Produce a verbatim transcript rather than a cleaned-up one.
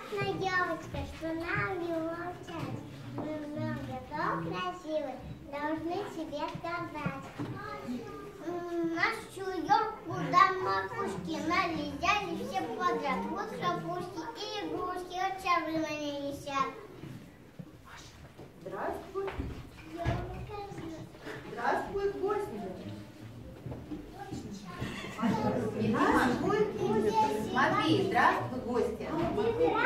Прекрасная девочка, что нам не молчать. Мы много то красивые, должны себе сказать. Нашу елку до макушки налезали все подряд. Вот хлопушки и игрушки, вот чары на ней висят. Здравствуй. Здравствуй, гостья. Здравствуй, гостья. Смотри, здравствуй, гостья.